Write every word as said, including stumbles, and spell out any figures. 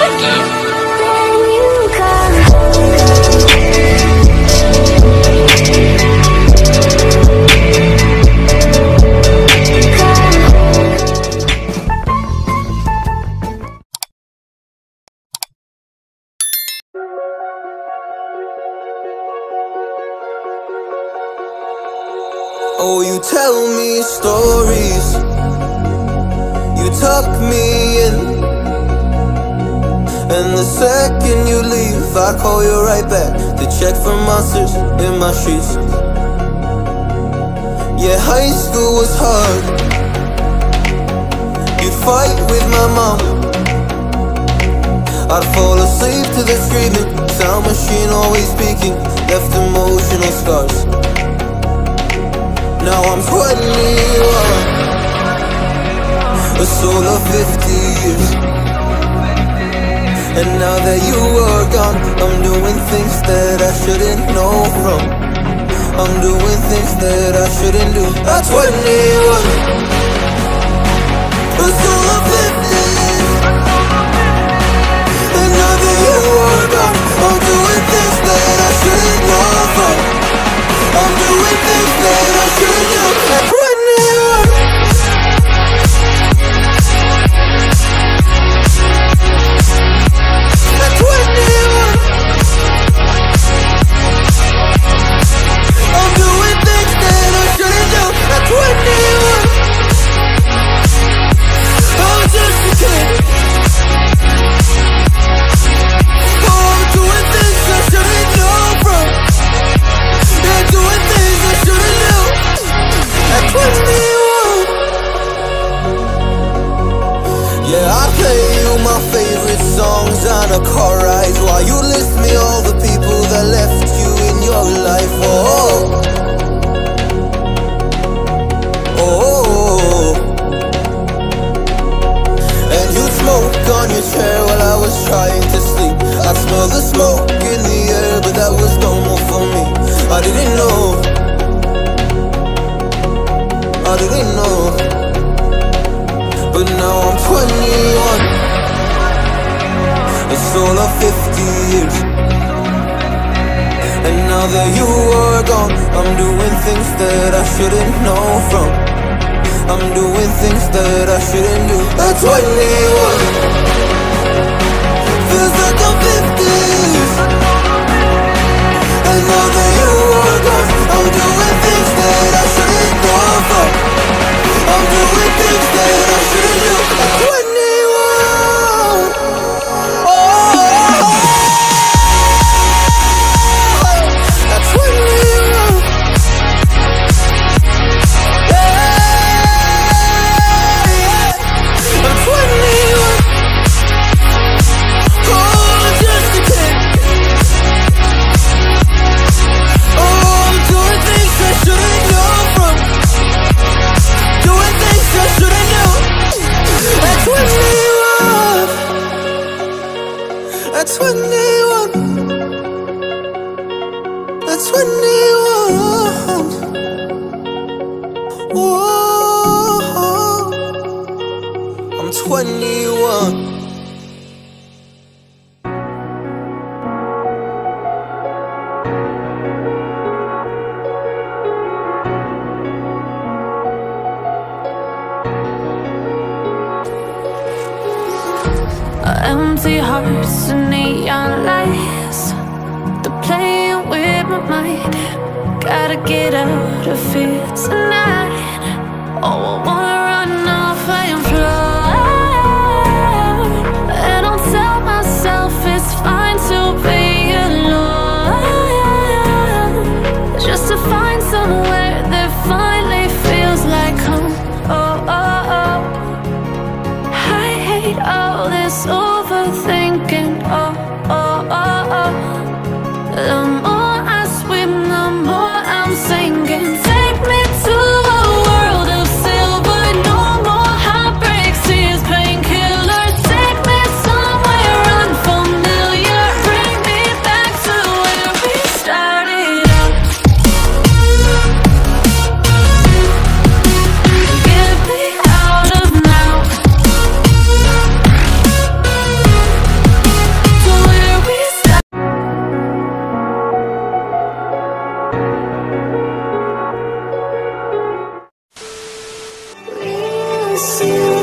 lagi. Oh, you tell me stories, you tuck me in, and the second you leave I call you right back to check for monsters in my sheets. Yeah, high school was hard. You'd fight with my mom, I'd fall asleep to the screaming, sound machine always speaking, left emotional scars. Now I'm twenty-one, a soul of fifty years. And now that you are gone, I'm doing things that I shouldn't know from. I'm doing things that I shouldn't do. At twenty-one, a soul of fifty years. And now that you are gone, I'm doing things that I shouldn't know from. I'm doing things that I shouldn't do. At twenty-one, at twenty-one, I'm doing things that I shouldn't do. At twenty-one, I'm just a kid. Oh, I'm doing things I shouldn't know from. Yeah, doing things I shouldn't do. At twenty-one, yeah, I play you my favorite songs on a car ride while you list me all the people that left you in your life. Oh, oh, and you smoke on your chair while I was trying to sleep. I smell the smoke in the air, but that was normal for me. I didn't know, I didn't know. But now I'm twenty-one, a soul of fifty years. And now that you are gone, I'm doing things that I shouldn't know from. I'm doing things that I shouldn't do. At twenty-one, feels like I'm fifty years. And now that you are gone, I'm doing things that I shouldn't know from. I'm doing things that I shouldn't do. At twenty-one, oh, at twenty-one, yeah, yeah. I'm twenty-one, oh, I'm just a kid. Oh, I'm doing things I shouldn't know from. Doing things I shouldn't do. At twenty-one, at twenty-one, at twenty-one, oh, I'm twenty-one. Empty hearts and neon lights, they're playing with my mind. Gotta get out of here tonight. Oh, I wanna run off and fly, and I'll tell myself it's fine to be alone, just to find somewhere that finally feels like home. Oh, oh, oh, I hate all this overthinking. Oh, oh, oh, oh. The more I swim, the more I'm sinking. Take me to a world of silver, no more heartbreaks, tears, painkillers. Take me somewhere unfamiliar, bring me back to where we started out. Get me out of now. see you.